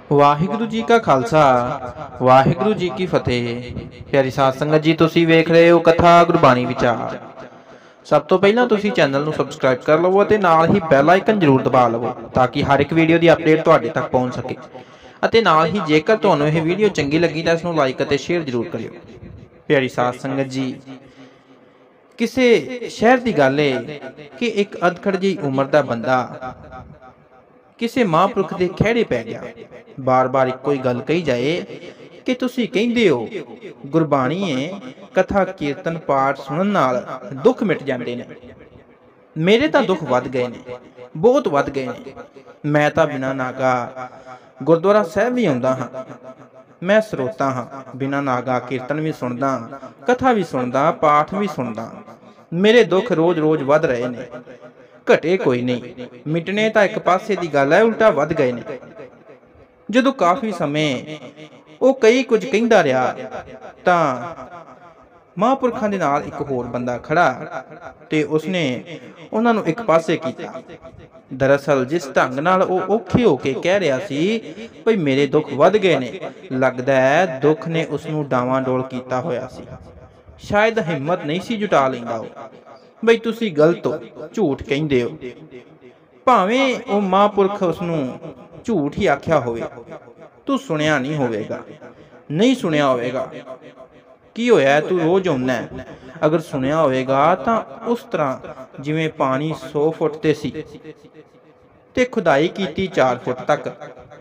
वाहिगुरु जी का खालसा वाहिगुरु जी की फतेह। प्यारी साध संगत जी, तुसी वेख रहे हो कथा गुरबाणी विचार। सब तो पहला तुसी चैनल नूं सबसक्राइब कर लवो ते नाल ही बैल आइकन जरूर दबा लवो ताकि हर एक वीडियो की अपडेट तुहाडे तक पहुंच सके। अते नाल ही जेकर तुहानूं यह वीडियो चंगी लगी तो इसनूं लाइक अते शेयर जरूर करियो। प्यारी साध संगत जी, किसी शहर की गल है कि एक अधखड़ जी उम्र का बंदा किसी महापुरख के खैड़े पै गया। बार बार इको ही गल कही जाए कि तुसी कहंदे हो गुरबाणी है, कथा कीर्तन पाठ सुनन नाल दुख मिट जाते ने। मेरे तो दुख वध गए ने, बहुत वध गए ने। मैं तो बिना नागा गुरुद्वारा साहब भी आउंदा हाँ, मैं स्रोता हाँ, बिना नागा कीर्तन भी सुनदा, कथा भी सुनदा, पाठ भी सुनदा। मेरे दुख रोज रोज वध रहे ने, घटे कोई नहीं। मिटने तो एक पासे की गल है, उल्टा वध गए ने। जदों काफ़ी समय वो कई कुछ कहंदा रहा तां महापुरखां दे नाल एक होर बंदा खड़ा ते उसने उन्हां नूं एक पासे कीता। दरअसल जिस ढंग नाल वो औखे होके कह रहा सी भई मेरे दुख वध गए ने, लगदा है दुख ने उसनूं डावां-डोल कीता होया सी। शायद हिम्मत नहीं सी जुटा लैंदा वो बई तुसी गलत हो, झूठ कहंदे हो। भावें वो महापुरख उसनूं झूठ ही आख्या होवे, तू सुनिया नहीं होवेगा, नहीं सुनिया होवेगा। की होया तू रोज आउंदा है, अगर सुनिया होवेगा तां उस तरह जिवें पानी 100 फुट ते सी ते खुदाई कीती 4 फुट तक।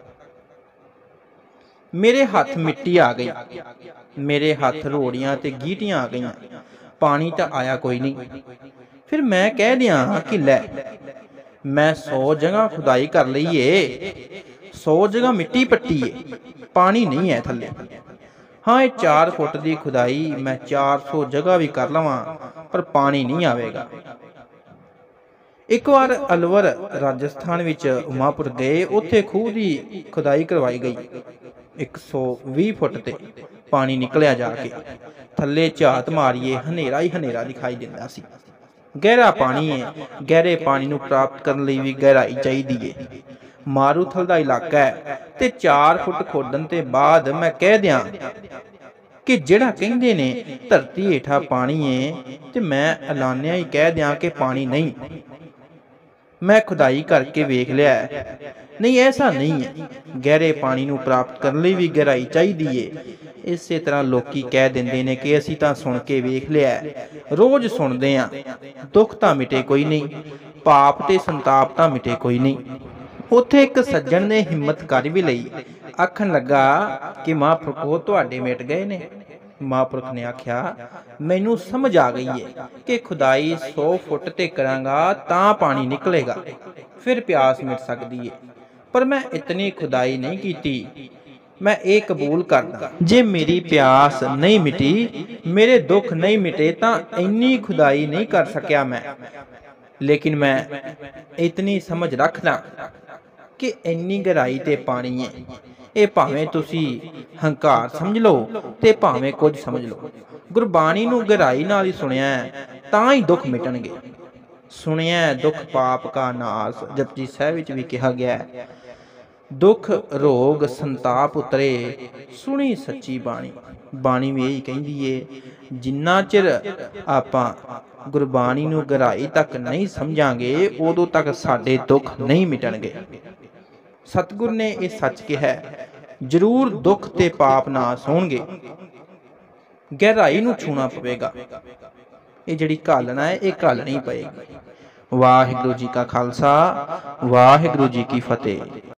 मेरे हाथ मिट्टी आ गई, मेरे हाथ रोड़ियां ते गीटियां आ गईयां, पानी तो आया कोई नहीं। फिर मैं कह दिया कि लै मैं 100 जगह खुदाई कर लई है, 100 जगह मिट्टी पट्टी है, पानी नहीं है थल्ले। हाँ, ये 4 फुट की खुदाई मैं 400 जगह भी कर लवां पर पानी नहीं आवेगा। एक बार अलवर राजस्थान विच महापुर गए, उत्थे खूह की खुदाई करवाई गई। 120 फुट ते पानी निकलिया जाके, थल्ले झात मारिए हनेरा ही हनेरा दिखाई दिंदा सी। गहरा पानी है, गहरे पानी नूं प्राप्त करने लई भी गहराई चाहिदी है। मारूथल दा इलाका है ते 4 फुट खोदन ते बाद मैं कह दियां कि जिहड़ा कहंदे ने धरती हेठा पानी है ते मैं ऐलानिया ही कह दियां कि पानी नहीं। मैं खुदाई करके वेख लिया है, नहीं ऐसा नहीं है। गहरे पानी नूं प्राप्त करने लई भी गहराई चाहिदी है। इसे तरह लोकी कह देंदे ने कि असीं तां सुन के वेख लिया है, रोज सुनदे आं, दुख तां मिटे कोई नहीं, पाप ते संताप तां मिटे कोई नहीं। उत्थे एक सज्जण ने हिम्मत कर भी लई, आखन लगा कि महापुरखो तुहाडे मिट गए ने। महापुरख ने आख्या मैनू समझ आ गई है कि खुदाई 100 फुट ते करांगा तां पानी निकलेगा, फिर प्यास मिट सकती है, पर मैं इतनी खुदाई नहीं कीती। मैं ये कबूल करदा जे मेरी प्यास नहीं मिटी, मेरे दुख नहीं मिटे तां इन्नी खुदाई नहीं कर सकिया मैं। लेकिन मैं इतनी समझ रखदा कि इन्नी गहराई ते पानी है, ये भावें तुसी हंकार समझ लो ते भावें कुछ समझ लो। गुरबाणी नूं गहराई नाल ही सुनिया है तां ही दुख मिटणगे। सुनिया है दुख पाप का नाश, जपजी साहिब विच भी कहा गया है। दुख रोग संताप उतरे सुनी सच्ची बाणी। बाणी भी यही कहती है, जिन्ना चिर आपां गुरबाणी नूं गहराई तक नहीं समझांगे उदों तक साडे दुख नहीं मिटणगे। सतगुर ने यह सच कहा, जरूर दुख ते पाप नाश होणगे, गहराई नूं छूना पवेगा। ये जिहड़ी घालना है ये घालनी पएगी। वाहिगुरू जी का खालसा वाहिगुरू जी की फतेह।